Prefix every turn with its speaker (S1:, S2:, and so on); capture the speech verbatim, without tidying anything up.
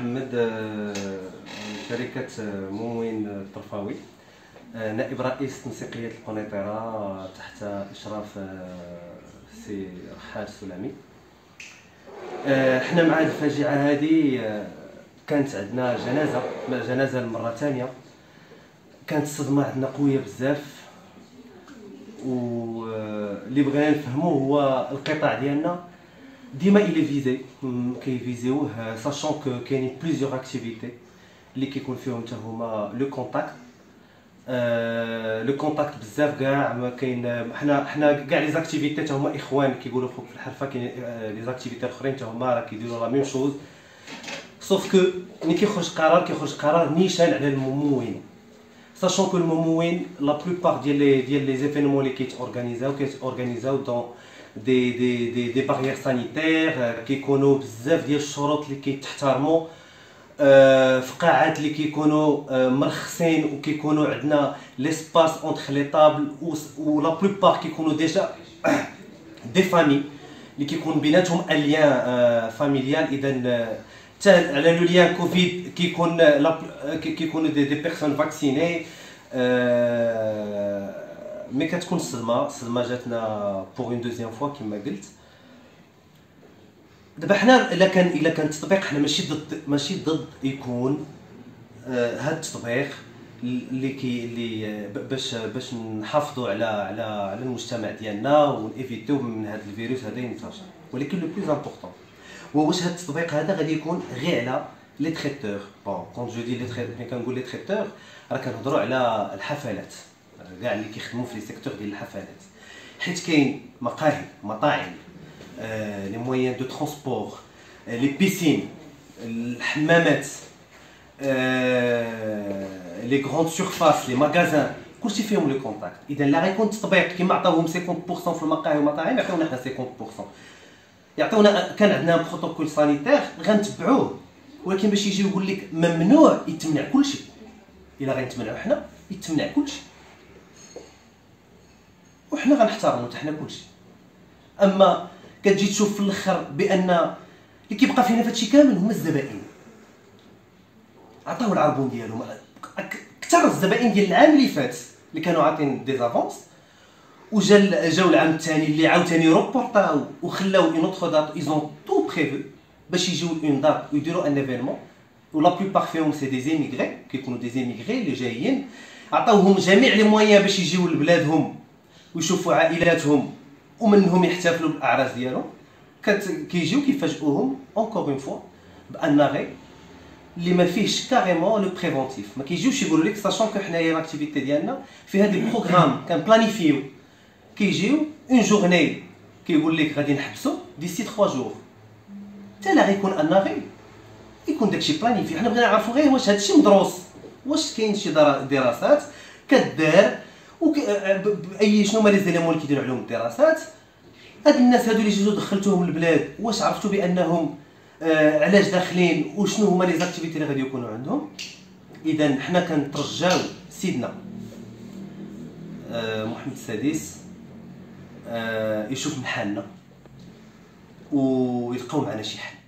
S1: محمد، شركة مموين الطرفاوي، نائب رئيس تنسيقية القنيطرة تحت إشراف السي رحال السلامي. حنا مع هذه الفاجعة هذه كانت عندنا جنازة جنازة المرة الثانية. كانت الصدمة عندنا قوية بزاف، واللي بغينا نفهمو هو القطاع ديالنا ديما إلي فيزي كيفيزيوه، ساشون كو كاينين بليزيور اكتيفيتي اللي كيكون فيهم حتى هما لو كونتاكت. لو كونتاكت بزاف كاع ما كاين، حنا حنا كاع لي زاكتيفيتي حتى هما اخوان كيقولوا فوق في الحرفه. كاين لي زاكتيفيتي الاخرين حتى هما راه كيديروا لا ميم شوز، سوف كو ملي كيخرج قرار كيخرج قرار نيشان على الممولين، ساشون كو الممولين لا بلوبار ديال لي ديال لي زيفينمون اللي كيتورغانيزاو كيتورغانيزاو دون دي دي دي دي باريير سانيتير، كيكونوا بزاف ديال الشروط اللي كيتحترموا في قاعات اللي كيكونوا مرخصين، وكيكونوا عندنا ليسباس اونتر لي طابل، و لا بلوبار كيكونوا ديجا دي فامي اللي كيكون بيناتهم اليان فاميليال. اذا حتى على لو ليان كوفيد كيكون كيكونوا دي دي بيرسون فاكسيني. مي كتكون الصدمه الصدمه جاتنا بوغ اون دوزيام فوا كما قلت. دابا حنا الا كان الا كان التطبيق، حنا ماشي ضد ماشي ضد يكون آه هذا التطبيق اللي كي اللي باش باش نحافظوا على على على المجتمع ديالنا ونيفيتيو من هذا الفيروس هذا ينتشر. ولكن لو بلوز امبورطون هو واش هذا التطبيق هذا غادي يكون غير على لي تريتور. بون كون جو دي لي تريتور، ملي كنقول لي تريتور راه كنهضروا على الحفلات، كاع اللي كيخدموا في لي سيكتور ديال الحفلات، حيت كاين مقاهي، مطاعم، لي مويان دو ترونسبور، لي بيسين، الحمامات، لي غروند سورفاس، لي ماغازان، كلشي فيهم لو كونتاكت. اذا لا غيكون التطبيق كيما عطاوهم خمسين بالمئة في المقاهي والمطاعم، يعطيونا حنا خمسين بالمئة، يعطيونا كان عندنا بروتوكول سانيتير غنتبعوه. ولكن باش يجي يقول لك ممنوع يتمنع كلشي، الا غنتمنعوا حنا يتمنع كلشي، وحنا غنحترموا حتى حنا كلشي. اما كتجي تشوف في الاخر بان اللي كيبقى فينا فهادشي كامل هما الزبائن. عطاو العربون ديالهم اكثر الزبائن ديال العام اللي فات اللي كانوا عاطين دي زافونس، وجا جاو العام الثاني اللي عاوتاني روبورطاو وخلاو اون اوتر دات، ايزون تو بريفو باش يجيو اون دات ويديروا ان ايفينمون. ولا بلوبار فيهم سي دي زيميغري، كيكونوا دي زيميغري اللي جايين، عطاوهم جميع لي مويان باش يجيو لبلادهم ويشوفوا عائلاتهم ومنهم يحتفلوا بالاعراس ديالهم. كيجيو كيفاجئوهم اونكور اون فوا بان غير اللي ما فيهش كاريمون لو بريفونتيف. ما كيجيوش يقولوا لك ساشون كو حنايا لاكتيفيتي ديالنا في هذا البروغرام كان بلانيفيو، كيجيو اون جورني كيقول لك غادي نحبسوا ديسي ثلاثة جور، حتى لا غيكون ان غير يكون داكشي بلانيفي. حنا بغينا نعرفوا غير واش هادشي مدروس، واش كاين شي دراسات كدار باي شنو هما لي زيليمون اللي كيديروا عليهم الدراسات. هاد الناس هادو اللي جيتو دخلتوهم للبلاد، واش عرفتوا بانهم آه علاش داخلين وشنو هما لي زاكتيفيتي اللي غادي يكونوا عندهم. اذا حنا كنترجاو سيدنا آه محمد السادس آه يشوف محلنا ويلقاو معنا شي حل.